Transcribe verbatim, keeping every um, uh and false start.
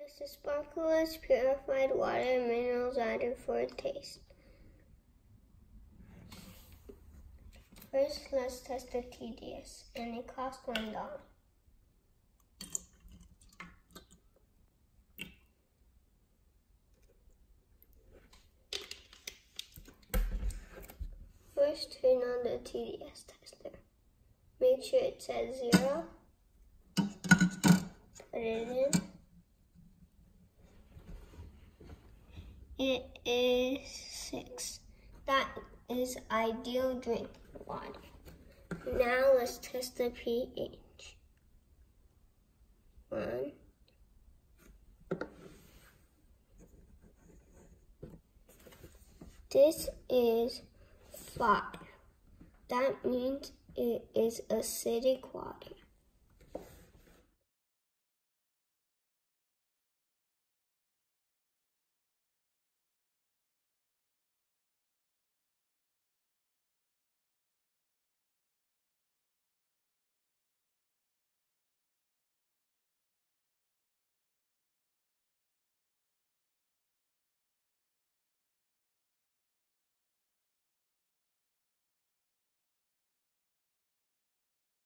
This is Sparkletts purified water and minerals added for a taste. First, let's test the T D S, and it costs one dollar. First, turn on the T D S tester. Make sure it says zero. Put it in. It is six. That is ideal drinking water. Now let's test the pH. One. This is five. That means it is acidic water.